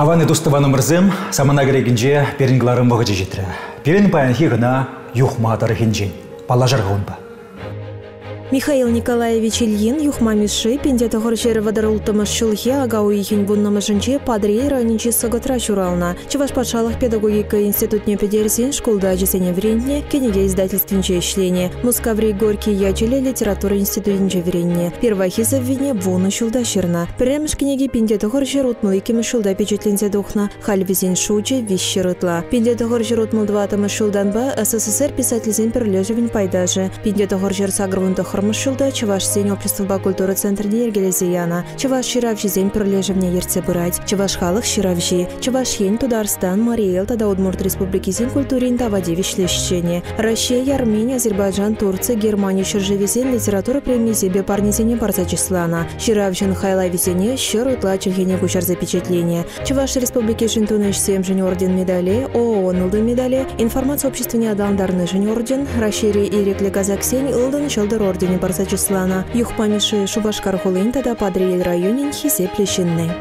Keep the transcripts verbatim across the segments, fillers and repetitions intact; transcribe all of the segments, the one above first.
Аваны дуставаны мырзым, самана керегінже перінгларым бұғы жетірі. Перін баян хиғына юхма тарихинжен. Палажар ғонба. Михаил Николаевич Ильин юхмамиши пендеті ғыршері вадарылтымыш шылхе агау ехін бұннамышынче падрей ранинче сығытра шурална. Чываш патшалық педагогика институтне педерсен школда жесене вренне, кенеге издательствинче ишлене. Мускаврей Горький ячеле литература институтинче вренне. Первахиза вине вуны шулда шырна. Премш кенеге пендеті ғыршер утмыл икемі шулда печетлензе духна. Хальвизен шуче вещи рытла. Пендеті ғыршер утмыл дватымы шулдан ба СССР писательзен перлежевин пайдажы. Пендеті ғыршер сагрвынды Мышылда Чуваш сень общества культуры центрне ергелезияна. Чуваш ширавжи зень пролежевне ерце бырать. Чуваш халых ширавжи. Чуваш ень Тударстан, Мариэл, тада Удмурт республики зень культурин тавади вишлещение. Россия, Армения, Азербайджан, Турция, Германия, Шержевизен, литература премии себе парнизене барца числана. Ширавжин хайла визене, щеру тлачельгене кучар запечатление. Чуваш республики Жентуныш семь жень орден медали, ООО Нылдын медали, информация общественне адандарны жень орден, Рашири Ирекле Казаксень, Илдын Шелдер орден барса числана. Юхпамиши Шубашкар хулын тада Падриэль районин хисе плещенны.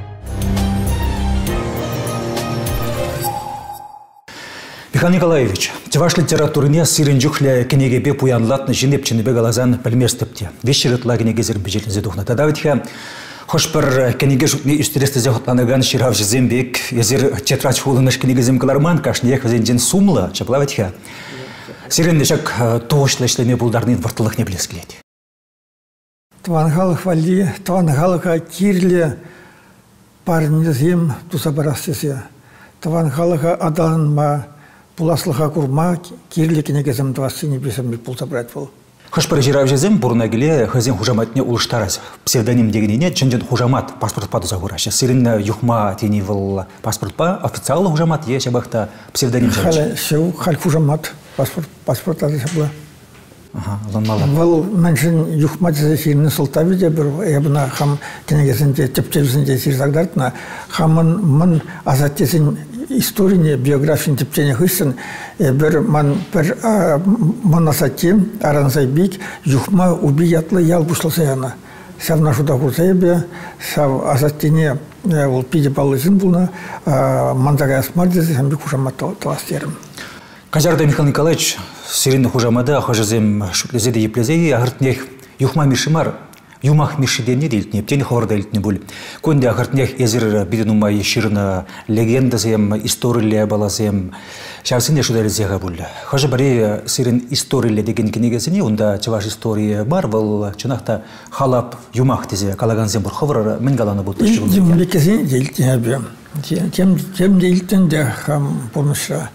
Михаил Николаевич, Чуваш литературыне сирен жүхле кенегебе пуянлатны женепченебе галазан пілместіпте. Вешерітла кенегезер бежелінзе духна. Тада витхе хош бір кенеге жүкне үстересті зехотланаган ширав жезембек, езер четрач хулыныш кенегезем каларман кашны ехазен сумла, чапла витхе. Сирен нешак тоғышлы ішлеме бұлдарнын вартылық не білескіледі. Твангалық вали, твангалыға кирле парнезем туса барастесе. Твангалыға адалынма, пуласлыға курма, кирле кенегезем твасыне бесембек пулса брать бол. Хош бір жирав жезем бұрына келе хазен хужаматне улыштараз. Псевдоним дегеніне чынжын хужамат паспорт паду загурашы. Сирен юхма тени выл паспорт па, официалы хужамат е шабақта псевдоним жарышы. Халі шеу, халі хужамат. Паспорт, паспорт адреса была. Ага, ланмала. Был меншин юхмат зефирный султавиде бір, ебіна хам кенегесінде, тепчевсінде сирзагдартына, хамын мын азаттесін историне, биографиян тепчене хысын, бір ман бір мын азаттем, аранзай бик, юхма убиятлы ял бұшласа яна. Сав нашуда курсайбе, сав азаттене ол пиде балызын бұлна, манзагай асмардезі, хам бик хужамат таластерім. Казарда Михаил Николаевич, сиренный хужамада, хожазем шутлезеде еплезеи, агартнех юхма мишимар, юмах мишидене дейлтне, птени ховар дейлтне буль. Конде агартнех езер биденума еширна легенда зем, история балазем, шарсине шуделезега буль. Хожа баре сирен история деген кенегесіне, онда чаваш история бар, вал чынақта халап юмах тезе, калаганзем бур ховар, мен галаны бұлты шығын. Демлекесіне дейлтне бем. Тем дейлтен де хам помышра.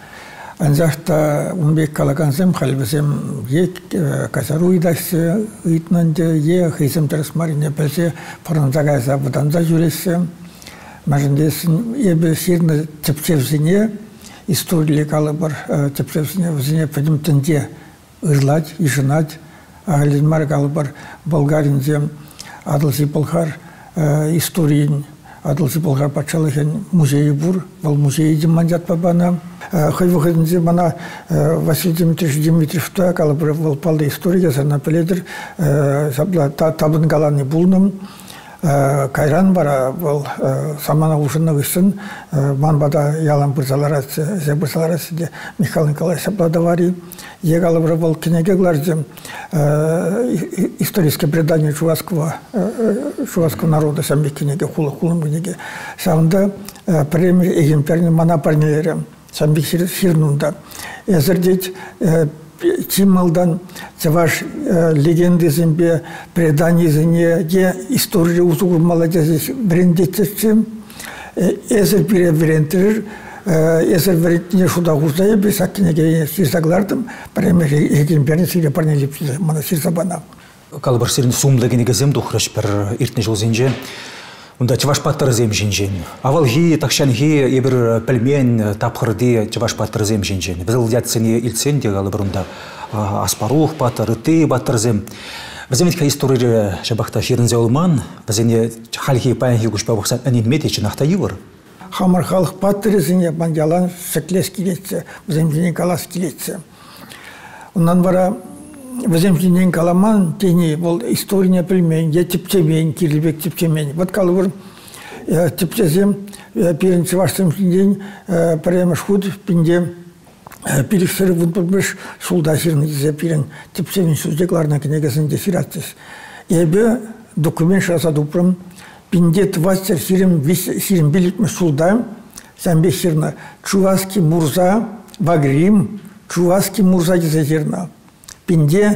Анзахта унбек калагансем халбесем ек касаруйдасы итнанде е хисем терсмарине песе францагайса буданза жүресе мажындесин ебе сирна тепчевсине история калы бар тепчевсине взине подимтенде ырлать ишинать агализмар калы бар болгаринзе адылсы полхар историян адылсы полхар патшалыхен музейі бур бол музейі деманжат бабана. Хайвахадынзе мана Василий Дмитриевич Дмитриевта калы бір волпалды история сарна пеледір табын галаны бұлным кайран бара бұл самана ұшынны ғысын манбада ялан бұрзаларасы зе бұрзаларасы де Михаил Николаевич Сапладавари е калы бір бұл кенеге гларзе историческое предание чувашского народа сәмбек кенеге хулы хулым кенеге сауында премия егемперні мана парнелері Самбик Сирнунда. Эзердеть Тималдан, ваш легендизмбе, преданизме, где история узур молодец брендетчим, эзер переврентер, эзер врентне шуда гузая, без акинеге сирсаглардым, премьер егемперни сире парнелипсизе, мана сирсабана. Калбар сирин сумдагене газем духраш пер иртне жол зенже. Унда чаваш паттар зем жинжен. Авал хи такшанхи ебір пельмен тапхырды чаваш паттар зем жинжен. Бізіл дятсене илсен дегалы бірунда аспарух паттар, ты паттар зем. Біземетка история жабақта шерінзе олман, бізене халхи паянхи күшпа бұқсан әнемет ечін ақта евір. Хамар халық паттар зене бандялан шеклес келетсе, біземденен калас келетсе. Ондан бара Ваземчинен каламан тени бол история пельмень, я типчемен, кирлибек типчемен. Вот калвар типчезем первенцы вашим день прямо шхуд пинде перексеры вудбеш сулдасирны дизе пирен типсевин суздекларна книгасın дефиратсыз. Эбе документ шасадупрым пинде твастер сирим сирим билитме сулда сәмбеширна Чуваский Мурза Вагрим Чуваский Мурза дизезирна пинде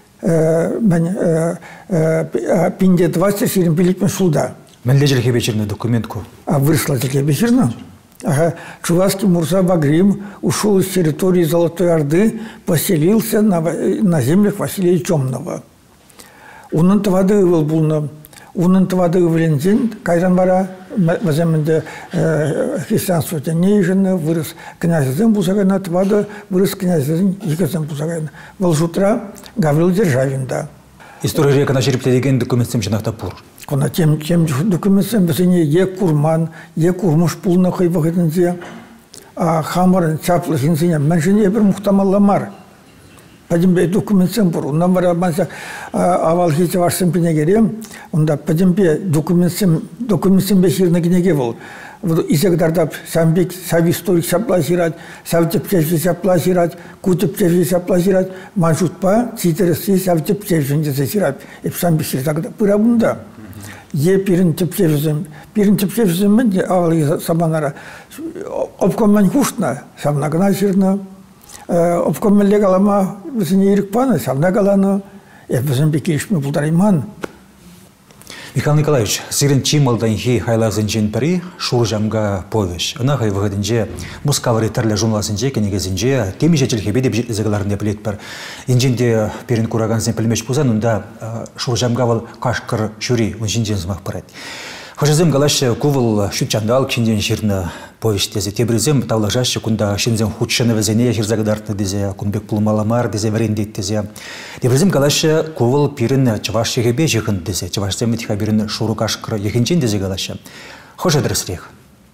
пинде твастер сирим билитме сулда. Мен лежелке вечерный документку. А выросла таки вечерно. Ага. Чуваский Мурза Вагрим ушел из территории Золотой Орды, поселился на, на землях Василия Темного. Унын твады ывыл булны. Унын твады ывылензин, кайран бара, возьмем христианство тенейжины, вырос князезин бузагайна, твады вырос князезин егезин бузагайна. Волжутра Гаврил Державинда. История река на черепте деген документсем жинақтапур. Кона тем тем документсем бізіне е курман, е курмуш пулны қойбағытынзе, а хамарын чаплышынзіне мәншіне бір мұқтамалламар. Падимбе документсем бұр. Ондан бара маңса авал хеті варсын піне керем, онда падимбе документсем документсем бешіріне кенеге бол. Изегдардап самбек, сав историк сапласирать, сав тепчевші сапласирать, ку тепчевші сапласирать, маншутпа, цитересі сав тепчевшін десесирать. Еп самбек сиртагда пыра бұнда. Е пирин тепчевшім, пирин тепчевшім мен авал сабанара. Опкоммен хуштна, савна гына сирна. Опкоммен легалама, бізіне ерік паны, савна галаны. Еп бізін бекешімі бұлдарайман. Михаил Николаевич, сирен чималдан хей хайлазын жен пәрі шуржамға повеш. Она хай выгодынже мускавары тәрлі жунласынже кенегезінже темі жетілхебе деп жетлізігіларында білет бар. Инженде перін күрағансын пілмеш бұзан, онда шуржамға вал қашқыр шүри, он жінден зымақ барады. Хожызым галашы кувыл шүтчандал кенден жерні повештезе. Тебрізім тавлажашы күнда шынзен худшыны візене жерзагдартны дезе, күнбек пұлмаламар дезе варендет дезе. Тебрізім галашы кувыл пирін чываш шегебе жығын дезе. Чываш земетіға бірін шуру қашқыры ехенчен дезе галашы. Хош әдірісірек?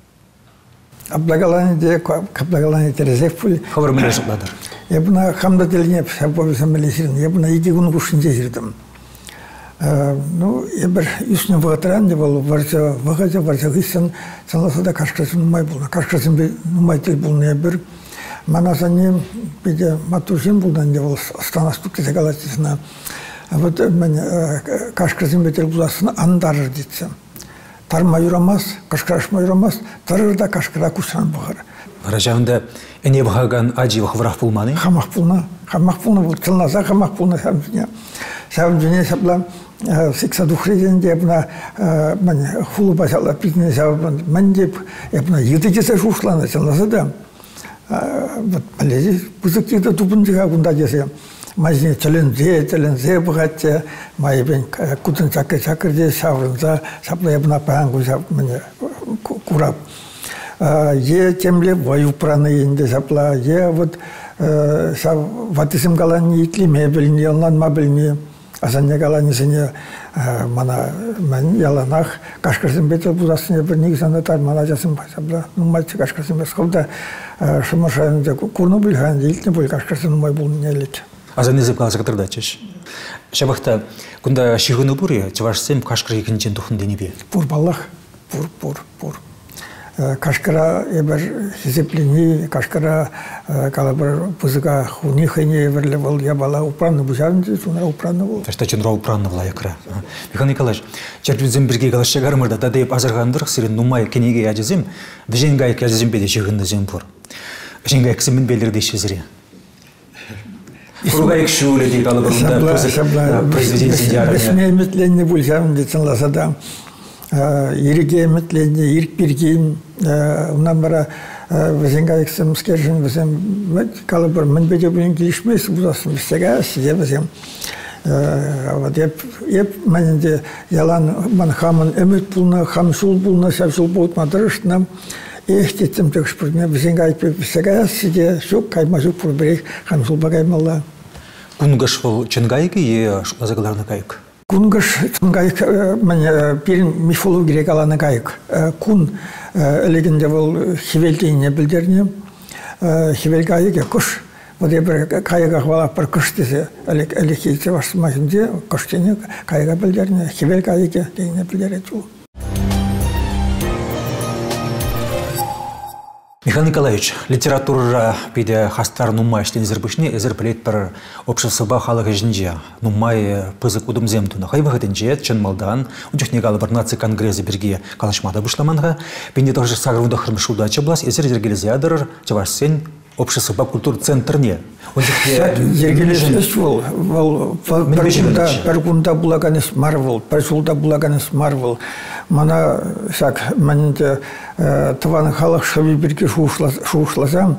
Аблагаланы де, каплагаланы терезек пұл. Хавар мүлі жықладыр. Ебіна хамда деліне повесім білесірін. Ебіна еге күн күшінде жүрдім. Ну, я бір үстіне вғатыран деп ол, варса вғаза, варса ғисан, санласа да қашқасын ұмай болна. Қашқасын ұмай тел болна я бір. Манасанем, беде матушин болдан деп ол, станастық кесе галатисына. Вот мен қашқасын бетел боласына андарыр детсі. Тарма юрамас, қашқарашма юрамас, тарыр да қашқара күсіран бұғар. Ражағында әне бұғаған ажи вақывырақ болманы? Қамақ болна, қамақ болна бұл, тылназа қамақ болна сәбізіне. Сәбізіне сәбілі сексен дұқреденде бұна хулу басалар бітіне сәбілі мән деп, бұна еді кесе шушланы сәлназы да. Біледі, бұзық деді тұпындыға бұнда десе. Мәзіне тілінзе, тілінзе бұғатте, майыбен күтін чакыр-чакырде сәбілінза, сәбілі бұна пәң күзап құрап. Е темле вою праны енді сәбілі, е вот ватысым қаланы итлеме біліне, онланма біліне. Азанне галанисыне мана мен яланах кашкарсын бетел бузасыне бір негізанды тар мана жасым байсабла нумайцы кашкарсын бес қылда шымашайынды курну білхайынды илтіне бұл кашкарсын нумай бұл нелет. Азанне зеп қаласы қытырда чеш. Шабақта күнда шиғыны бұр, чевашсем кашкар екіншен тұхын денебе? Пур баллах, пур, пур, пур. Кашкара ебір хизеплені, кашкара калабыр бұзыға хуни хайне ебірлі бол, я бала упранны бұжарынды, сонара упранны бол. Ташта чынра упранны была якра. Михаил Николаевич, черпізім бірге қалашы ғарымырда дадайып азырғандырық сирен нумай кенеге яжызым, деженгайық яжызым беде жығынды зем бұр. Женгайық сімін белдерді шезіре. Құруғайық шулі дейік алыбырында произведенцин ярыне. Бесме метленне бұлжарынды цынласада. Ириге метленне, ирк биргейн, онан бара візенгайықсым скержін візем, калыбыр мінбеде бұлін келішмейсі бұзасын бістеге сіде візем. Еп мәнінде ялан ман хамын өмет бұлына, хамшул бұлына, сәвшул бұлтма дұрыштына, ехтетсім төкш бұрдына візенгайық бістеге сіде, шук кайма жук бұрбірек, хамшул бағаймалла. Күнгіш бұл чынгайығы, е шуқлазығыларны кайық? Күнгіш чынгайық, перін мифология қаланы кайық. Күн әлегінде бұл хевелдейіне білдеріне, хевелгайығы күш. Вот я бір кайыға қвалап бір күш десе, әлек елсе башсымайынде, күштене кайыға білдеріне, хевелгайығы дейіне білдер ет ол. Михаил Николаевич, литература пиде хастар нумай штен зербышне эзер плет пер обществоба халыгы жинже. Нумай пызык удым земтуна. Хайвы хатенже чын малдан, унчух негалы бір наци конгрессы берге калашмада бушламанға. Пенде тоже сагрында хырмыш удача блас, эзер зергелезядыр, чаваш сен обществоба культур центрне. Зергелезядыр вол, пер кунда булаганес марвел, пер сулда булаганес марвел. Мана шак манинте таван халық шави бірге шуышлазам,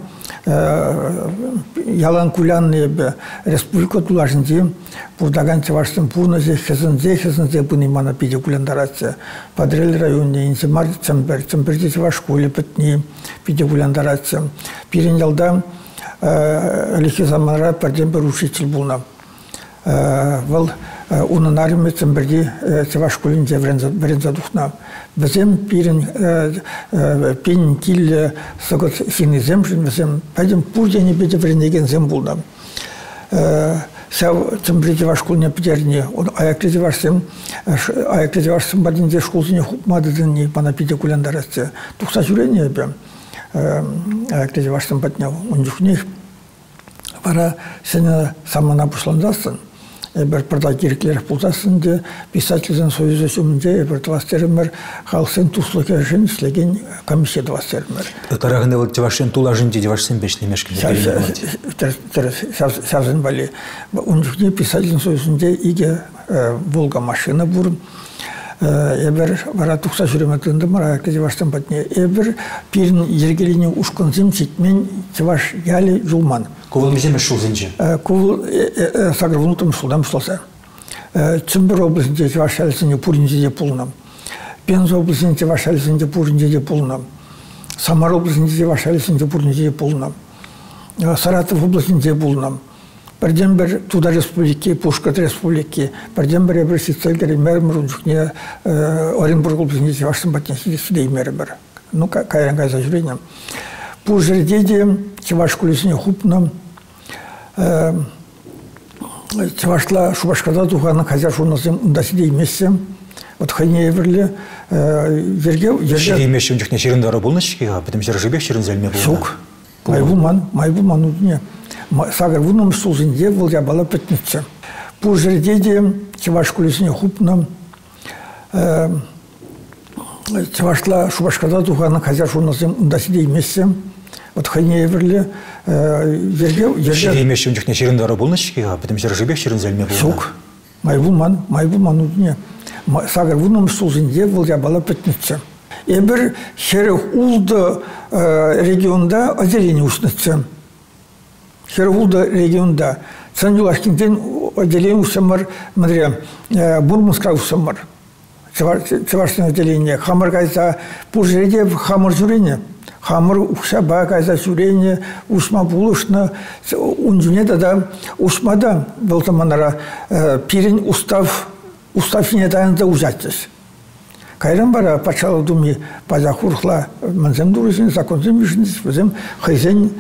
ялан кулянные бе республика тулашынды, бурдаган чаваштын пурна зехезін, зехезін зебыны мана пиде куляндарация. Падрель районне инсе мар цембер, цемберде чаваш школе пытни пиде куляндарация. Пирен ялда лихе заманра пардембер учитель булна. Вал унын арымы цемберде чаваш школінде верен задухна. Везем пирен пен кил согот сины земшин, везем пойдем пурдени беде вренеген зем булна. Сяв цемберде ваш школне пидерне, он аякреде вашсем, аякреде вашсем бадинде школзине хупмадыдыни пана пиде куляндарасте. Тухса жүрение бе, аякреде вашсем батняв, он дюхних. Пара сене самана пушландастын. Бір бірда кереклер бұлдасында писательзен союзы сөмінде бір твастерімір халқсын туслыке жын слеген комиссия твастерімір. Тарағында бұл девашын тула жынде девашын бешіне мешкін. Сәвзін бәлі. Онжықне писательзен союзында иге Волга машина бұрын. Эбір бара тұқса жүреметінді мара деваштан бәтіне. Эбір пирін ергеліне ұшқын зем сетмен деваш ялі жулман. Ковыл меземе шул зенже? Ковыл сагр внутрым шулдам шулса. Цимбір обласында деваш әлісінде пуринде пулнам. Пенза обласында деваш әлісінде пуринде пулнам. Самар обласында деваш әлісінде пуринде пулнам. Саратов обласында пулнам. Бірден бір Туда республики, Пушкат республики, бірден бір әбір сетселгері мәрмір ұнжықне Оренбург обласында деваштың бәтіне сідей мәрмір. Ну, кайран кайза жүрейнем. Бұл жерде де Чеваш күлесіне хупна, Чевашла Шубашкада туғаны қазар журналсым ұндасыде емессе, вот хайне еверлі верге... Шеге емессе ұнжықне шеріндары болны шекеға, бітім жер жібек шерін зәлме болна? Шук. Майбулман, майбулман ұдыне. Сагар вуном сулзынде бұл ябала пітнітсе. Бұл жерде де Чеваш күлесіне хупна, Чевашла Шубашкада туғаны қазар журналсым ұндасыде емессе, вот хайне еверлі верге... Шеге емессе ұнжықне шеріндары болны шекеға, бітім жер жібек шерін зәлме болна? Шук. Майбулман, майбулман ұдыне. Сагар вуном сулзынде бұл ябала пітнітсе. Эбір херек улды регионда отделение ұшнытсы. Херек улды регионда. Цандюлашкинден отделение ұшсамар, Бурманска ұшсамар. Чевашын отделение. Хамар кайса, бұл жерде хамар жүрені. Хамар ұқшаба кайса жүрені, ұшма бұлышны. Унжіне да ұшмада бұл заманара пирен устав, устав недайында ұжаттыз. Кайран бара пачалы думи база хурхла манзем дурысын, законзем вишіндіз, өзім хайзен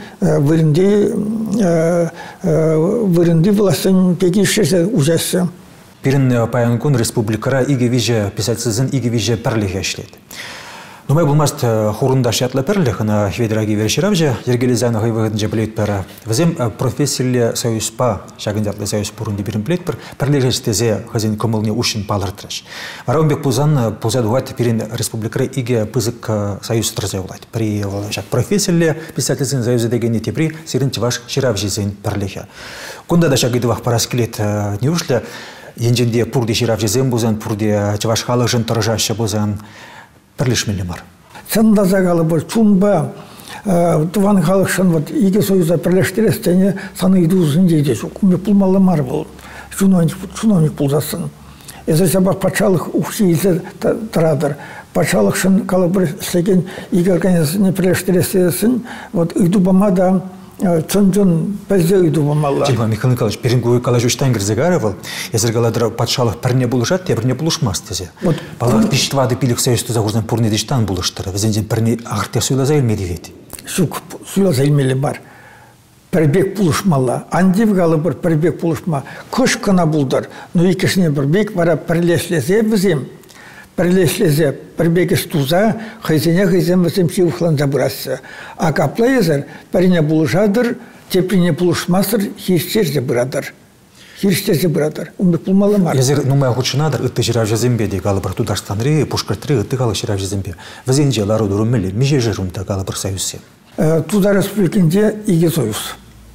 вырынды властын пеки шерсе ұжасы. Пирин паянкун республикара иге виже писательсізін иге виже пәрліге әшледі. Нумай булмаст хурунда шатлы перлих на хведраги верширавже ергелизан гайвыгынже билет пара. Вазем профессияле союзпа шагындатлы союз пурунди бирин билет пер перлежестезе хазин комылне ушин палыртраш. Араумбек пузан пузад угат пирин республикара иге пызык союз трзеулать. При шак профессияле писательсин союзы дегени тепри сирин чваш ширавжизен перлиха. Кунда да шагыдывах параскелет не ушля енженде пурди ширавжизен бузан пурди чваш халыжын торжаще бузан. Перлишмелемар. Санда загалы бір чунба туан халықшын вот иге союза перлештерестене саны идузын дейді. Куме пулмаламар бол. Чуновник пулзасын. Эзі сабақ пачалық ұқсы елсі тарадыр. Пачалықшын калы бір слеген иге организасыне перлештерестесін вот идубамада Цонжон пәзде үйді болмалла. Чилма Михаил Николаевич, перингуй калажу штангер загаривал, езергаладыр патшалық пәрне болышат, те бірне болышмас тезе. Балақ пиштвады пилік союзды загурзан пурне дештан болыштыры. Везенден пәрне ағыртя суйлаза елмеді вет. Сук, суйлаза елмелі бар. Пәрбек болышмалла. Андив галы бір пәрбек болышма. Көш қана бұлдар. Но екішіне бір бек бара пірлешлесе бізем. бірлешлезе, бірбекес туза, хайзене хайзен васем сивухлан забырасы. А капла езер, біріне бұлышадыр, теприне бұлышмасыр, хирштерзе бұрадыр. Хирштерзе бұрадыр. Умбек бұлмалы мар. Езер нумай хучынадыр, үтті жирав жезембе, де галы бір тудаштанры, пушкартры, үтті галы жирав жезембе. Вазенже лару дұрыммелі, меже жырымда галы бір союзсе. Туда республикінде иге союз.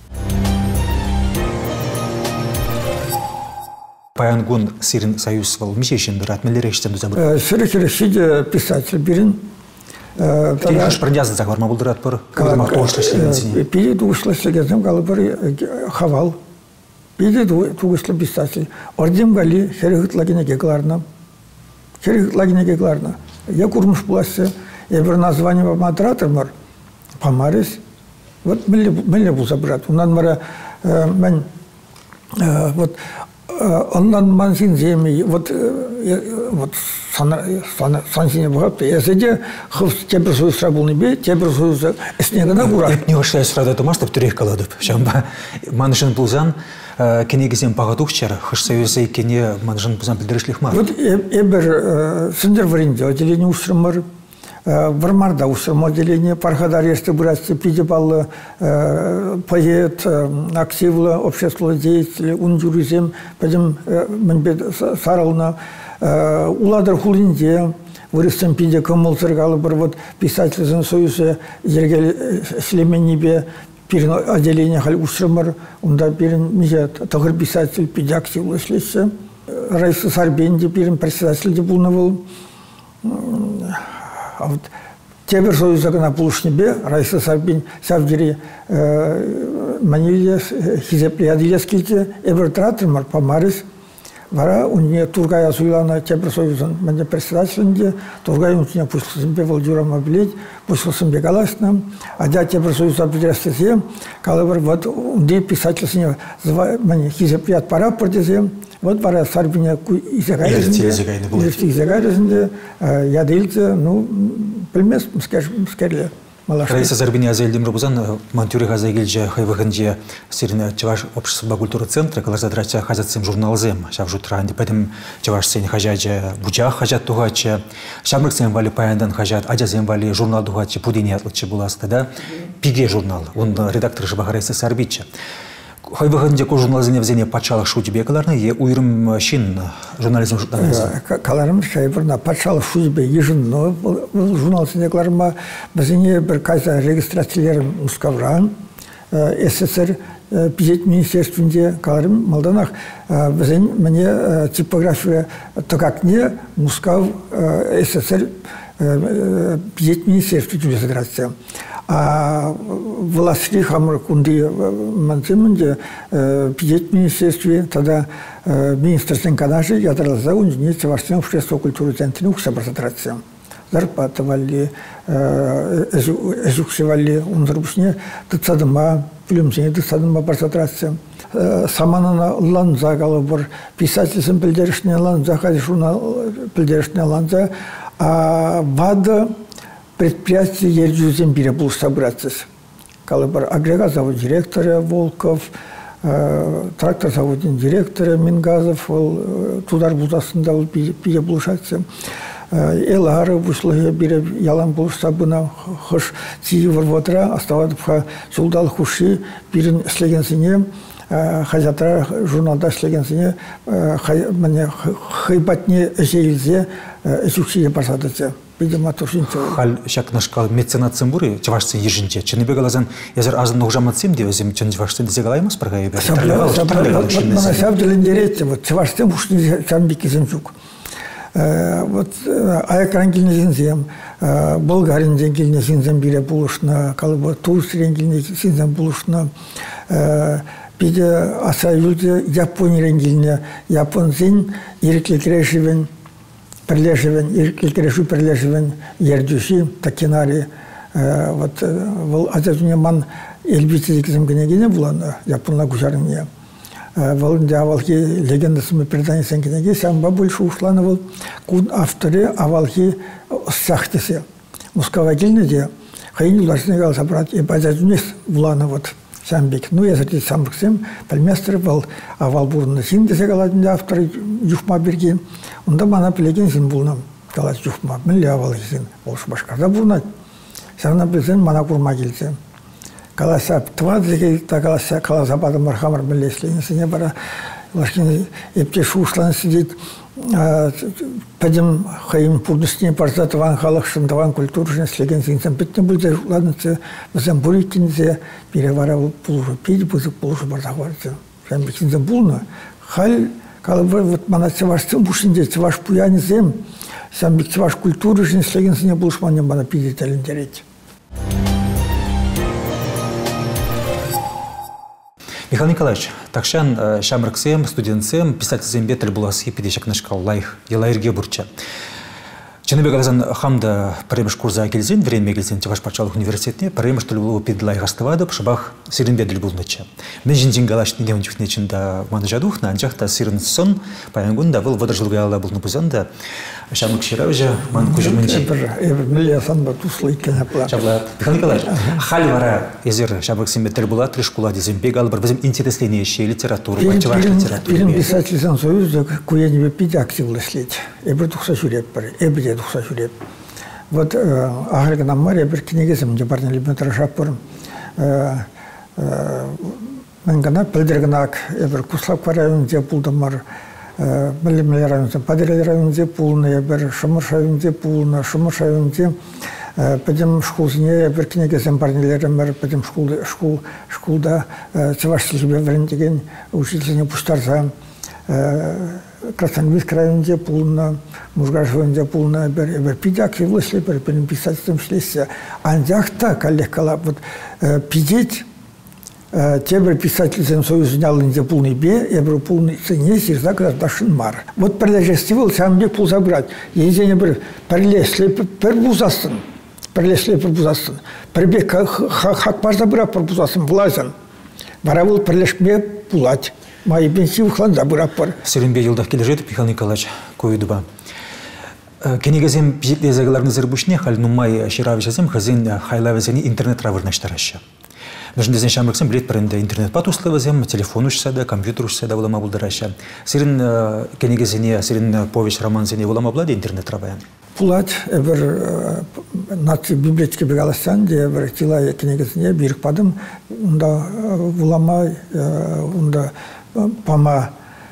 Паянгун сирин союз вал мишешин ратмелер ештен дузабыр. Сирекері шиде писатель бірін. Тегеш прындязын зағарма бұлдырат бір. Калымақ оғышлашлеген сіне. Пиде дуғышлашлеген галы бір хавал. Пиде дуғышлы писатель. Ордем гали херегітлагене кегларна. Херегітлагене кегларна. Я курмыш бұласы. Я бір название модератор бар. Помарис. Вот мэле бұлса брат. Унан мара мен вот оннан мансин земи вот вот сансине бұғапты. Еседе қыз тебір сөйісра бұл небе, тебір сөйісі існегіна құра. Эп не ғышлай сұрады тұмас, деп түрек қаладып. Шамба манышын бұлзан кенегізен пағатуқчар, қыш союзы кене манышын бұлзан білдірішлік мар. Вот эбір сендер варенде отделение ұшырмар, вармарда ұшырма отделение, пархадар есті бұрасты, пидебалы, поэт, активлы, общество деятели, унжуризем, пәдім мінбет сарылына, уладыр хулинде, вырыстым пиде көмілсіргалы бір вот писательзін союзы ергел слеменебе, пирин отделение хал ұшырмар, онда пирин меже тұғыр писатель пиде активлы шлесі, Райсы Сарбенде пирин председательде бұлны бұл. А вот тебір союзағына бұлышнебе, Райсы Сарбен сәвдері мәнелес, хизеплиядылес келте, әбір тұратырмар помарис. Вара уне Тургая суйлана тебір союзын мәнде председателінде, Тургай ұнтіне пұшқысынбе Валдюрама білет, пұшқысынбе қаласына. Адя тебір союза білдерістесе, қалыбыр вот унде писательсіне хизеплият пара пұрдесе, вот пара Сарбине изегайрезінде, ядылды, ну, білмес, скерлі. Райса Сарбине азелдем рубузан, мантюры газагильджа хайваханджа сирина чаваш общество культуры центра, калазадрача хазатсем журналзем, шав жутранди, поэтому чаваш сень хажаджа буджа хажат тугача, шамрыксем вали паяндан хажат, аджазем вали журнал тугача, пудине атлыча буласта, да, пиге журнал, он редактор жаба Райса Сарбича. Хайваханджа ко журналзене взене пачалах шутибекаларны, е уйрым шин журнализм журнализм. Каларым шайбырна пачалах шутибе ежин, но журналзене кларма взене бір кайса регистрациялерін ұскавран, СССР пизет министерствінде каларым малданах взене мне типография токакне ұскав СССР пизет министерствінде федерация. А власти хамр кунди манземінде пизет министерстве тогда министрсен канажи ядрлаза унжине чавашсен общество культуры центре уксабрасатрация. Зарплатывали, эзуксевали унзрбушне тыцадыма, плюмсене тыцадыма барсатрация. Саманана ланза галабыр писательсен пілдерішне ланза, журнал пілдерішне ланза, а вада предприятие ержузен бире бұл собраться. Калыбар агрегат завод директора Волков, трактор заводин директора Мингазов, тудар бұлдасында бире бұлшатся. Элары бұшлығы бире ялан бұлшабына қыш тиі варватыра, аставады бұға жолдал хуши бірін іслегенсіне, хазатыра журналда іслегенсіне, хайбатне әжейлзе әжукшие барсадыцы. Хал шак нашкал меценат цимбури, чавашцы ежинче. Чыныбе галазан язар азын ногжаматсем де өзім чын чавашцы дезе галаймыз паргай бер. Мана савдылын дерете, вот чавашцем ушны чамбики земчук. Вот аякран килнезинзем, Болгарин килнезинзем бире булышна, калыба Турсирен килнезинзем булышна, биде асаюлде Японирен килне, Японзин иреклекрешивен, Прилеживен, иркелкерешу прилеживен, ердюши, такинари. Вот вол азазуне ман эльбитизикизм генегине булана, японла гужарыне. Волынде авалки легендасымы переданиясен генеге, самба больше ушлановал кун авторы авалки сахтесе. Мускавагильне де, хайни улашны гал собрать, и азазуне булана вот самбек. Ну, я зайти самбексем, пальместр был авал бурны синдесе галадінде авторы юхма берген. Онда мана пілеген син бұлнам. калас юхма милле авал кизин олш башкарда бурнат сана безен мана курма келсе каласа твадзеге та каласа каласа бадым мархамар миллеслинсине бара лашкин епте шушлан сидит пойдем хаим пурдыстине парзат ван халах шындаван культуржен слеген синсен битне бульзе ладнце безен бурикинзе перевара пулжу пить бузы пулжу бардахварцы сен битинзе булна халь калыбы вот мана цевашцын бушинде цеваш пуянизем сен бит цеваш культуржен слеген сине булшманне бана пидет элендерет. Михаил Николаевич, такшан шамраксем, студентсем, писательсем бетель буласки пидешек нашкал лайх, елайрге бурча. Ченебе галазан хамда паремеш курза келзен, время келзен теваш парчалых университетне, паремеш толюлу пид лайх аставада, пшабах сирен бедель булнача. Мен жинжин галаш не девнчик нечинда манажадух, на анчахта сирен сон, паянгунда был водоржилгала был напузанда, шамрак ширавжа, ман кужерменчи. Эбер миллиасан батуслы кенапла. Шабла. Михаил Николаевич, хальвара езер шамраксем бетель була тришкула дезем бегал, бар bizim интересление еще литературу, бачеваш литературу. Бирин писательсан союзда куянебе пить активлы слить. Эбер тухса шуреп бар, эбер тухса шуреп. Вот ахрик на море бер книгесем де барны либетра шаппор. Мен гана пелдергнак эбер куслап район де пулдамар. Миллимлер районде, падрелер районде пулны, эбер шумыш районде пулны, шумыш районде пойдем школзине бер книгесем барнелерем бар, пойдем школ школ школда цеваш себе врендеген учительница пуштарса. Красноармейск районде пулна, Мужгаш районде пулна, бер бер пидак и вышли бер писательством шлися. Андяхта коллега вот пидеть Тебер писательством союз нял инде пулный бе, эбер пулный цене сирзак дашин мар. Вот прилежестивал сам не пул забрать. Езене бер прилесли пер бузасын, прилесли пер бузасын. Прибег хак пар забрать пер бузасын влазен. Варавул прилешме пулать. Мои пенсии хлан забрать пар. Сиренбе елдах кележет Михаил Николаевич койдуба. Кенегезем пижитле загаларны зербушне халь нумай ширавишазем хазин хайлавезени интернет равырнаштараща. Даже не знаю, что билет паренда интернет патусловазем, телефон уж седа, компьютер уж седа волама булдараша. Сирен книгезене, сирен повесть роман зене волама бладе интернет рабаян. Пулат эбер над библиотеки бегаласан, де эбер тила книгезене бирк падым, унда волама, унда пама,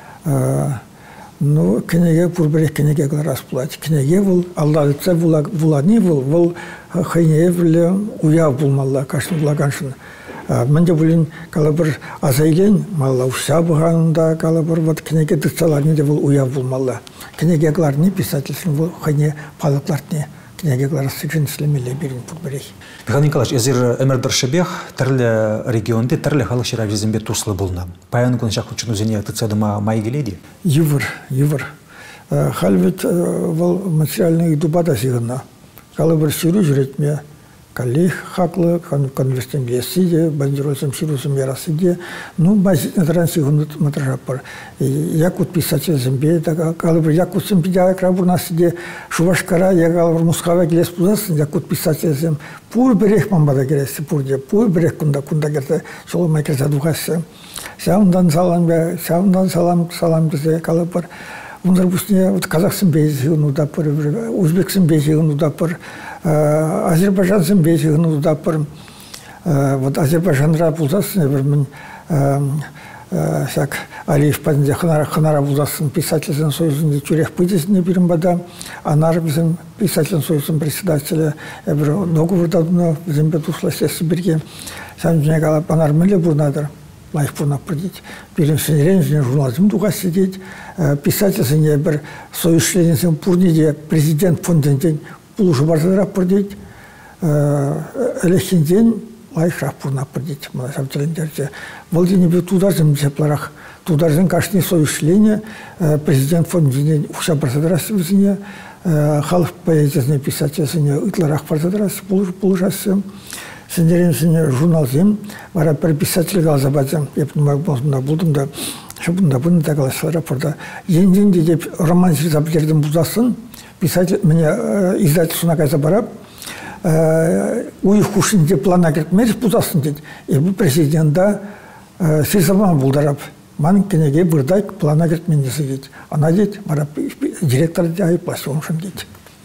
ну книге пурбере книге гларас пулат. Книге вол Аллах лице волани вол вол хайне евле уяв булмалла кашн влаганшин. Мен де булин калабыр азайлен малла уша буганында калабыр вот книге дыцаларны де бул уяв булмалла. Книгегларны писательсын бул хайне палатларны книгеглар сыгын слемеле бирин пурбере. Михаил Николаевич, эзер эмердер шебех терле регионде терле халык ширавизембе туслы булна. Паян кун шах учуну зене тыцадыма майгеледи. Ювр, ювр. Халвет вол материальный дубада сигна. Калабыр сиру жүретме коллег хаклы, конверстен бесиде, бандиросом сирусом ярасиде. Ну, базит на трансигунут матрашапар. Якут писатель зембе, так калабыр якут зембидя крабур насиде, шувашкара, я калабыр мускава келес пузасын, якут писатель зем. Пур берег мамбада келеси пурде, пур берег кунда кунда керте, соломай керте духасы. Сяундан салам, сяундан салам, салам дезе калабыр. Ундар бусне вот казахсын бейзигін удапыр, узбексын бейзигін удапыр, азербайжансын бейзигін удапыр. Вот азербайжанра булзасын, бір мен сяк Алиев падінде ханара булзасын писательсын союзында чурек пыдесіне бірін бада, анар біздің писательсын союзын председателі, бір договордадыны біздің бет усласесі бірге, сән жүнек алап, анар мүлі бұрнадыр. Лайф пурна продить. Перед сенерензине журнализм дуга сидеть. Писатель сене бер союз членен пурниде президент фонден день пулушу барзадра продить. Элехин день лайф рах пурна продить. Мана сабтелендерде. Волдине бе тударзем тепларах. Тударзем кашни союз члене президент фонден день уша барзадра сивзине. Халык поэзиясне писатель сене ытларах барзадра пулушасем. Сендеренсине журналзем, бара бір писатель галзабадзем, епнумай болсында болдым да, шабында бұны да галасылар рапорда. Енденде деп роман сирзабдердің бұзасын, писатель, мне издатель суна кайза барап, уйық кушын деп плана кертмеріс бұзасын дед. Ебі президентда сирзабан бұлдарап, манын кенеге бұрдай плана кертмен десі дед. Ана дед, барап директор де айыпласы оншын дед.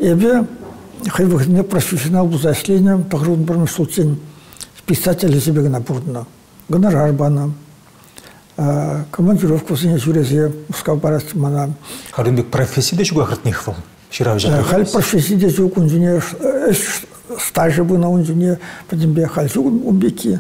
Эбе хайвахне профессионал бузашлением тагрун бұрын сулчен писатель себе гына бурдна. Гонорар бана. Командировку сине жүресе Москва барас мана. Харынбек профессияда жүгә хатних фон. Хал профессияда жүк инженер стажы бына инженер подимбе хал жүк убеки.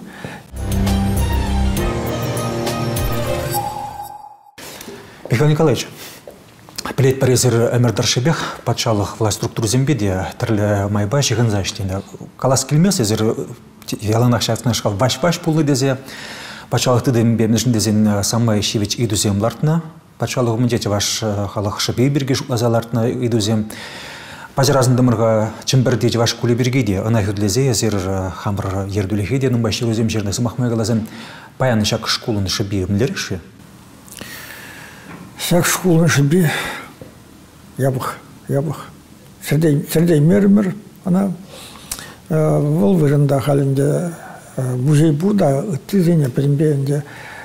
Михаил Николаевич, Плет парезер Эмердаршебех, патшалық власть структуру зембеде, тірлі майба жығын заштейді. Калас келмес, езір яланақ шафтына шқал баш-баш пулы дезе, патшалық тыдым бемнішін дезен самай шевич идузем лартына, патшалық умындеті ваш халық шыбей берге жұлаза лартына идузем. Пазыразын дымырға чымбір деті ваш кулі бергеде, ына хүдлезе, езір хамыр ердулехеде, нұмбайшыр өзем жернесі мақмай қалазын баяны шақ шкулын шыбей өмлеріші? Шақ шкулын шыбей ябық, ябық. Сірдей мер-мер, ана ол вырында қалінде бұжей бұда, үтті зене бірінбейінде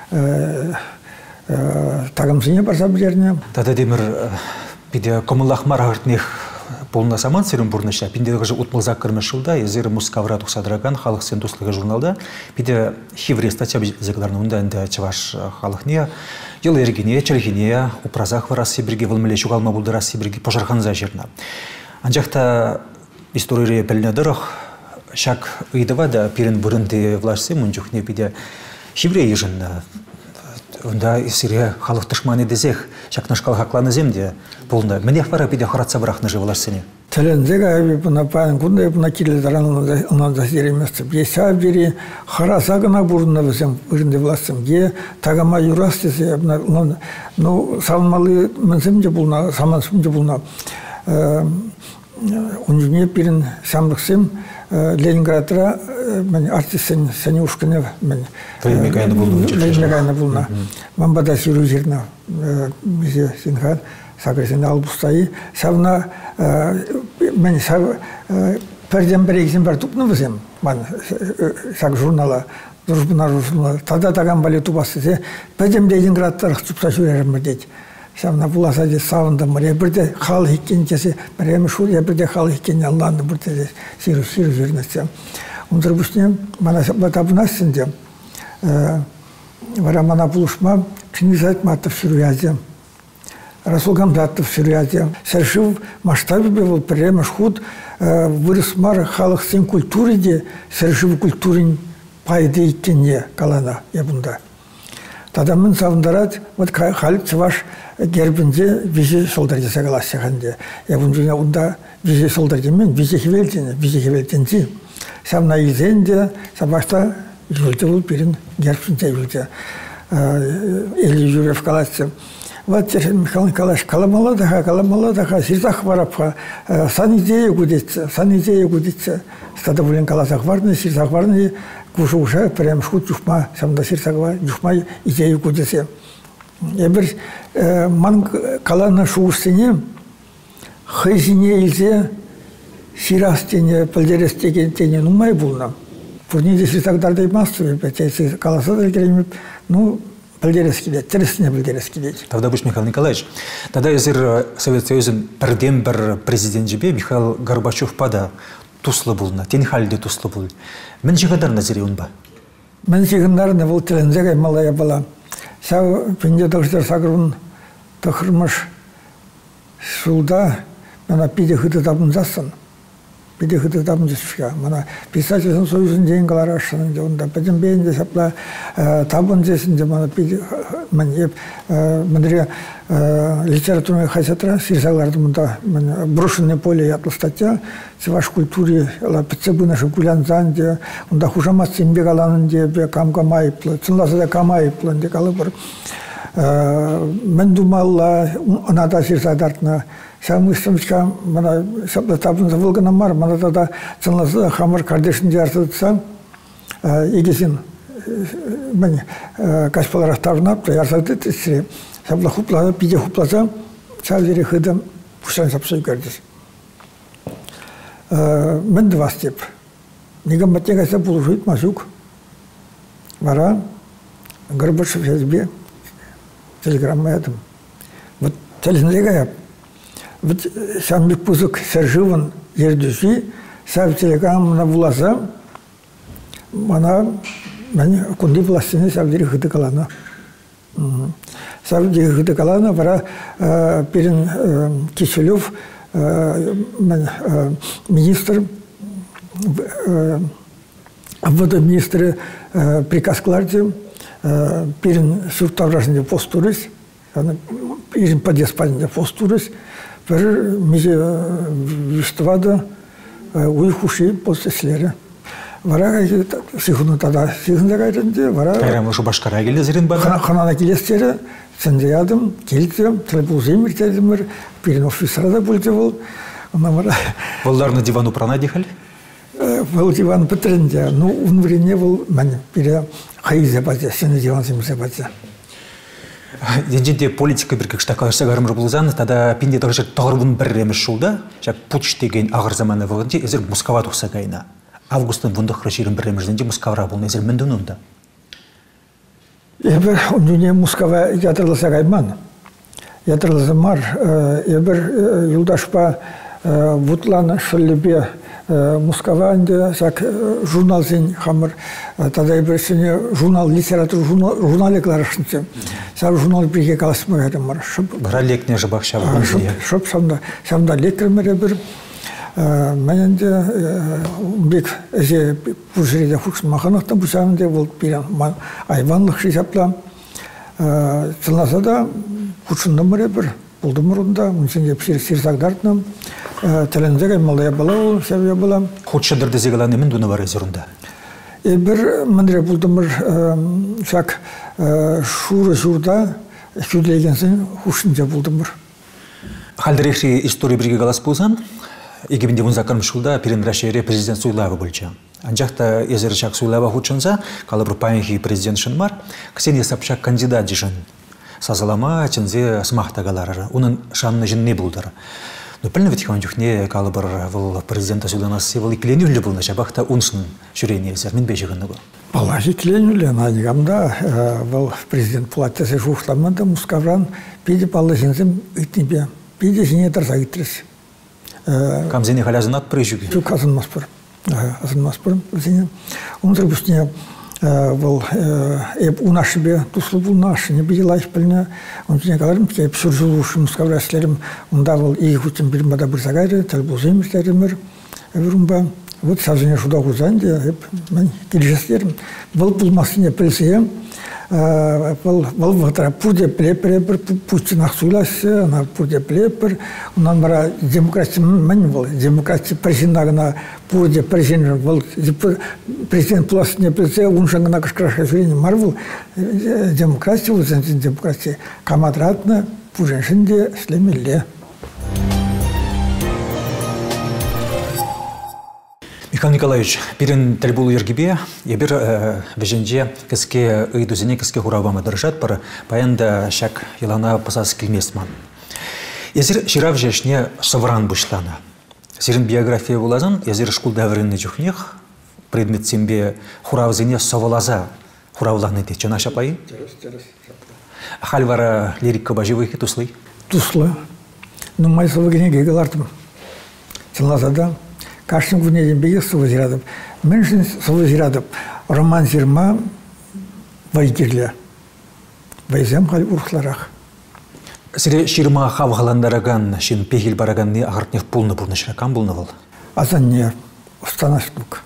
тағымсыне барса білеріне. Тада демір биде комыллахмар ағыртнех полна саман серім бұрныша. Пинде ғажы ұтмылзақ кірмеш жылда, езері мұскавра тұқсадыраған халық сен тұслығы журналда. Биде хивре статья зекларны ұнда әнді чаваш халықне, ел ергене, чергене, ұпразақ варасы бірге вылміле шуғалма бұлдырасы бірге пожарханза жерна. Анжақта история пәлінедіріқ, шак ұйдыва да пирен бұрынды влашсы мұнжуқне биде хивре ежінна. Онда сире халық тышманы дезех, шакнашкал хакланы земде полна. Менех пара биде харатса брахны живаларсыне. Телендега аби бuna пан кунда бuna киледаран онан да сиреместе. Беса бери хараса гына бурунна бесем үрүндө властым. Ге тагама юрастысе бuna ну салмалы менсемде булна, самансымде булна. Унжуне пирин самлыксым Ленинградра мен артистен Санюшкина мен Ленинградна булна. Ленинградна булна. Мамбада сиружирна бизе синхан сагресен албустайы савна мен сав перден бер экземпляр тупну бизем мен саг журнала дружбына журнала тада таган бале тупасы перден Ленинградтар тупса жүрерме дейт. Савна буласа де савында мре бирде хал хиккенчеси берем шурия бирде хал хиккен Алланы бирде сиру сиру жүрнөсө. Ундар бушне мана батабунассын де. Вара мана булушма Чингиз Айтматов сируязе. Расул Гамзатов сируязе. Сәршив масштабы был прямо шхуд вырысмар халық сен культуры де сәршив культурын пайды иккенне калана ебунда. Тада мен савындарат вот халық чываш гербинде визе солдар десе каласыганде. Ебунжуна унда визе солдар демен визе хевелдене, визе хевелденди. Самна изенде сабашта жүлді бұл бірін гербсінде жүлді. Eli жүрев каласы. Вот Михаил Николаевич каламаладаха, каламаладаха, сирзах варапха, сан идея гудится, сан идея гудится. Стада булен каласах варны, сирзах варны, кушу уша, прям шхут жухма, самда сирзах варны, жухма идея гудится. Я бір ман калана шуыстыне, хайзине илзе, сирастене, пальдерестене, нумай булна. Пурниде сирзахдарда имасту, пятейцы каласада керемеп, ну, Пальдерескидет, тересіне пальдерескидет. Тогда буш Михаил Николаевич. Тогда езір Совет Союзын бірден бір президент жібе Михаил Горбачев пада туслы болна, тен халде туслы бол. Мен жиғадар назире он ба? Мен жиғандарына бұл тілінзеге малая бала. Сау пенде дұғыштар сағырын тұқырмыш шулда мана пиде хыты табын засын. Биде хыты табын жешіға. Мана писательсын союзын дейін қалар ашынынде. Онда бәден бейінде сапла табын жесінде мана пиде мен еп мендіре литературный хайсатра сирсаларды мұнда брошенное поле ятлы статья севаш культуре пиццебы наши гулянзанде онда хужамас сенбек аланынде бе камга майыплы цынласыда камайыплы де калы бір мен думалла анада сирсадартына Сам истомчка, мана сапла табын завылгана мар, мана тада цынласы хамыр кардешін жарсыдыса, егесін мен кашпаларақ табынап, ярсады тесіре, сапла хуплады, пиде хупласа, савдері хыдым пұшан сапсой көрдіз. Мен два степ. Негам баттегаса бұлышуйт масук. Вара, Горбачев язбе, телеграмма ядым. Вот телесіндегі яб. вот сам бекпузык серживан ердюжи, сам телеграммна влаза, она мен кунди властины савдири хыдыкалана. Савдири хыдыкалана вара перен Киселев министр обвода министры приказ кларди перен сюртавражный постурис, перен подеспальный постурис, пер мизе виштвада уйхуши после слера. Вара сихуну тогда сихунда гайренде вара. Кайрам ушу башкара келе зирин бага. Ханана келестері сендеядым, келдім, телебузым ертедімір, перен офисрада бөлдевол. Волларны дивану прана дихали? Вол диван петренде, ну он время вол мен пере хайзе базе, сені диван семсе базе. Денженде политика бір кекшта қалашса ғарымыр болызан, тада пенде тағышы тағырбын бір реміз шулда, жак пуч деген ағыр заманы вағынде, ezir Москва тұқса кайна. Августын бұндық раширын бір ремізденде Москвара болын, ezir міндін онда. Ебір, онде Москва ятырлыса кайман. Ятырлыса мар, ебір юлдашпа Вутлан шыллебе Москва анде сак журнал зен хамыр, тада ебір журнал, литератур журнале кларышынцы. Сар журнал бірге қаласымы ғадым мар. Бұра лекне жыбақ шабы. Шып самда лекірмер ебір. Мененде бек әзе пұржыреде хұқсын мақанақта бұсағынде бол бірен айванлық шисапла. Цылнаса да құтшынды мөр ебір. Болды мұрында, мүнсенге сирсагдартынам. Тәлінзеге малая бала ол, сәвия бала. Құтшыдырды зегаланы мен дуны бар әзірінде? Бір міндіре болды мұр шак шуры журда күділегенсін құшынде болды мұр. Халдырекші история бірге қалас болсан, егебінде бұн закарым шулда перен Рашире президент Суйлава бөлчі. Анжақта езері шак Суйлава худшынса, қалы бір пайынхи президент шынмар, Ксения Собчак кандидат жишын. Сазалама чынзе смахта галары. Оның шанны жынне бұлдыр. Но пілні вітіқан жүхне қалы бір президента Суйланасы бұл икілену үлі бұлны жабақта ұншын жүрейне езер. Мен бейжігінні бұл. Бала икілену үлі, нанығамда бұл президент пулаттасы жуқламында Мускавран пейді балы жынзым үйтінбе. Пейді жіне тарса үйтіріс. Камзене халязын ат прыжуги? Чук азынмас бұр. Азынмас бұр. Онтыр бүстіне бұл унашыбе туслы бұл нашы не бейді лайф біліне. Онтыне қаларым, кеп сүр жылу ұшым мұскаврәсілерім. Онда бұл ей құтын бір мада бір сағайды, тәл бұл зеймірдерімір. Әвірімба. Вот сазыне шуда ғузанде, мен келжестерім. Бұл бұлмасыне пілсеем. Бұл ватара пурде плепер, Путин ақсуйласы, ана пурде плепер. Онан бара демократия мән бұл. Демократия президентағына пурде президент бұл. Президент пласыне пілсе, ұншаңына кішкіраша жүрені мар бұл. Демократия, ұзансын демократия. Камадратына пурженшінде слемелі. Михаил Николаевич, перен тәлбулу ергебе, ебір веженже кіске ұйдузіне кіске ғурабамы дұржат бір баянда шак елана пасас келмесман. Езір жирав жешне совран бұшланы. Сирин биография болазын, езір шкул дәвірінні жүхнех, предмет сембе ғуравзіне совалаза ғуравланы де. Чына шапайын? Хальвара лирика бажевыхи туслый? Туслы. Но май совагіне гегалартым. Чынлазада. Кашын күнеден бейі сұвы зирадып. Мен үшін сұвы зирадып. Роман зирма вайгерлі. Вайзем қал ұрқларақ. Сире ширма хавғаландараган, шин пегіл бараганны ағыртнех пулны бұрны шыракан бұлны бұл? Азан не, ұстанаштық.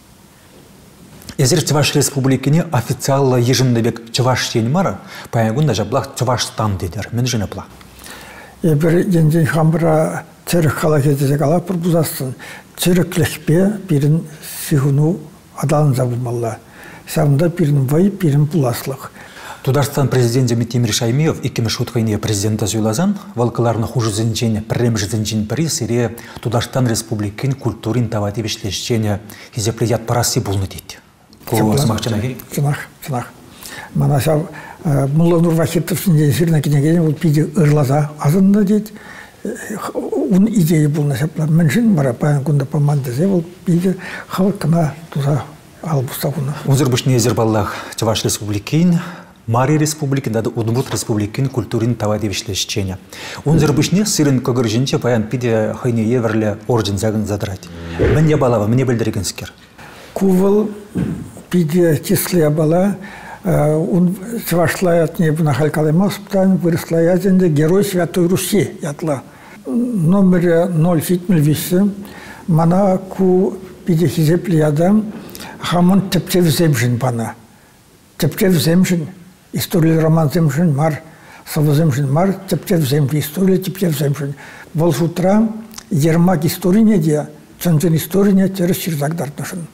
Езір Чуваш республикіне официалла ежімдебек Чуваш тен мара, паягында жаблақ Чувашстан дедер. Мен жын апла. Ебір денден хамбыра церік қала кетесек ала пұрбузасын. Церіклікпе бірін сихуну адалын забылмалла. Сағында бірін вай, бірін бұласлық. Тударстан президенті Митимир Шаймиев иккімі шутқайне президента сөйлазан, валқыларны хужу зінчен, пірремжі зінчен пірі сире Тударстан республикин культурин тавати вешлешчене хизеплеят параси бұлны дейді. Бұл смақчына кей? Сынақ, сынақ. Мана сау Мулла Нур Вахитовсын ден сирна кенегені ол пиде ырлаза азында дейді. Он идея был на сепла. Меньшин мара паян кунда помандезе ол пиде халкына туза албустагуна. Узыр бушне езер баллах Чуваш республикин Мари Республикин, да Удмурт Республикин культурин тавадевишлещения. Он зарбышне сырын когыржинче паян пиде хайне еверле орден загын задрать. Мне балава, мне бельдерегенскер. Кувал пиде числе бала, он свашлая от неба на Халькалемос, там выросла язенде Герой Святой Руси, ятла. Номер ноль восемь, мана ку пиде хизеплияда, хамон тептев земжин пана. Тептев земжин, история роман земжин мар, сава земжин мар, тептев земжин, история тептев земжин. Волжутра, ермак история не дия, цензен история не терес черзагдартнашын.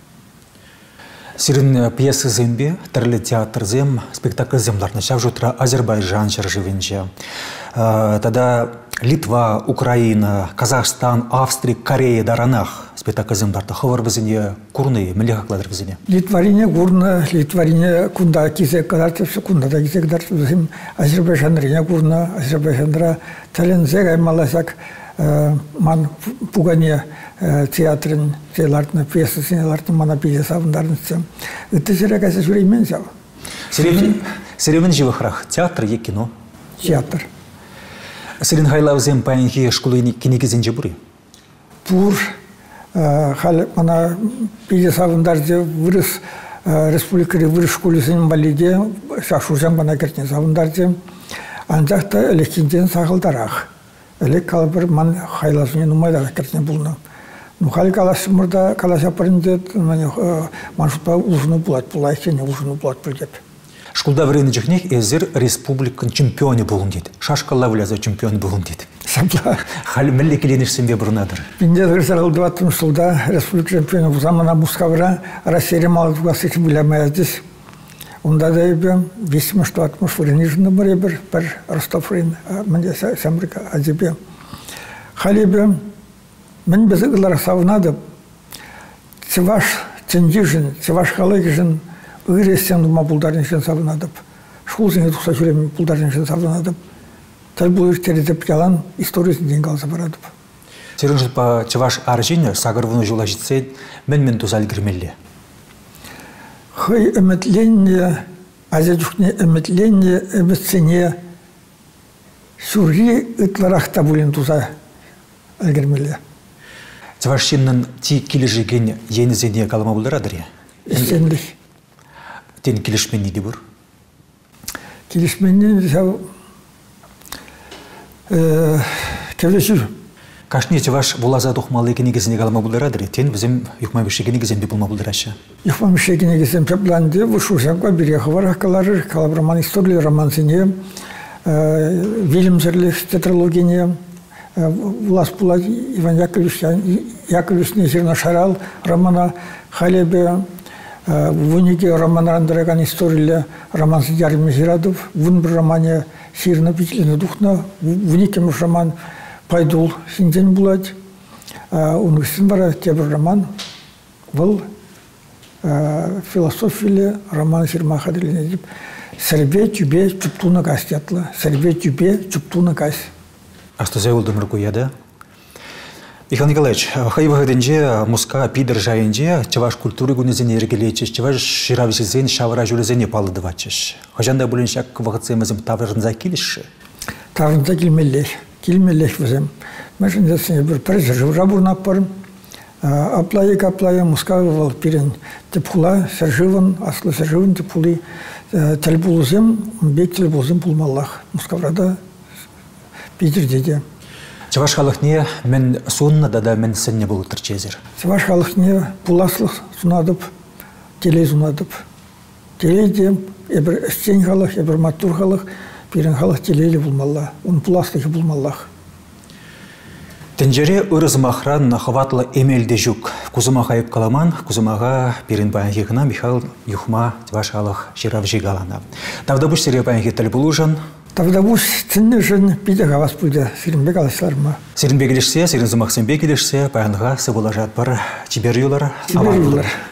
Сирин пьесы зембе, терле театр зем, спектакль земларны. Шав жутра Азербайджан живенче. Тогда Литва, Украина, Казахстан, Австрия, Корея, Даранах спектакль земларны. Ховар везене курны, мелеха кладр везене. Литварине гурна, Литварине кунда кизек кадарты, кунда да кизек дарты везем. Азербайджанрине гурна, Азербайджандра талензег аймаласак ман пугане театрын, театрын, пьесы сенелартын мана пиде савындарынсы. Это серегасы жүреймен сав. Серевен живыхрах театр е кино? Театр. Сирин хайлаузем паянхи школы кинегизенже бури? Бур, хал мана пиде савындарзе вырыс республикари вырыс школы сенен балиде, шашуржан бана кертен савындарзе, анжақта элеккенден сағылдарақ. Элек калбыр ман хайласыне нумайда кертен булна. Ну хали каласы мурда каласа паринде маншутта ужуну булат булайсене ужуну булат билдеп. Школда врени жихнех эзер республикан чемпионы булун дейт. Шашкалла вляза чемпион булун дейт. Сабла. Хали милли киленишсембе бурнадыр. Бинде дырсарал двадцатым жылда республика чемпионы бу замана мускавра Россия малдугасы билемездис. Онда да ебе весьмиш туатмыш вренижны бар ебер бір Ростов рейн, менде самрика азебе. Халебе мен безыгылар савнады. Цеваш цендижин, цеваш халыгижин үйресен дума булдарнишин савнады. Школзине тухса жүрем булдарнишин савнады. Тал бұл иртеретеп ялан историясын деньги алса барады. Сережа по чеваш аржине сагырвыны жула житсе мен мен тузал кирмелли. Хай эметленне, азядюхне эметленне, эметсене сюрри ытларахта булин туза алгермеле. Чевашиннен ти килежеген енизене калама булдарадыр я? Истенлих. Тен килешменни де бур? Килешменни десау кевлешір. Кашне чеваш булаза тухмалы кенегезене калама булдарадыр я? Тен бізім юхмабеші кенегезен бе булма булдарашы? Юхмабеші кенегезен пепланде, вышушанка береха варахкалары, калабраман история романсыне, Вильямсерлих тетралогине, Влас Пулат Иван Яковлевич, Яковлевич Незерна Шарал, романа Халебе, Вунике роман Рандраган история роман Сидяр Мезирадов, Вун романе Сирна Петлина Духна, Вунике роман Пайдул Синден Булат, Унгсин бара тебр роман, Вал философия роман Сирма Хадрилин. Сәрбе тюбе чуптуна кас ятла, сәрбе тюбе чуптуна кас. А что за улдым ругуяда? Михаил Николаевич, хайвагденже муска пидер жайынже чаваш культуры гунезене ергелечеш, чаваш ширависезен шавара жулезене палыдывачеш. Хожанда буленшак вагыцемезем таврынза килишши? Таврынза килмеллех, килмеллех везем. Мәшін зәсіне бір през жывра бурнап барым. Аплайы каплайы муска вал пирен тепхула, серживан, аслы серживан тепхулы. Тәлбулызем, бек тәлбулызем пулмаллах. Мускаврада Питерде. Чаваш халықне мен сонна да мен сенне болу тірчезір. Чаваш халықне пуласлық сунадып, телей сунадып. Телейде ебір істен халық, ебір маттур халық, бірін халық телейлі булмалла. Он пуласлығы булмаллах. Тенжере ырыз махран хаватлы эмелде жүк. Кузыма хайып каламан, кузымаға перін баянхегіна Михаил Юхма Чавашалық жиравжи галана. Тавдабуш сере баянхе тіл бұлужан. Тавдабуш цінні жын биді ғавас бұйды Сиринбек алашыларыма. Сиринбек елешсе, Сирин зымақсенбек елешсе, баянға сыбылажат бар Чибер юлар. Чибер юлар.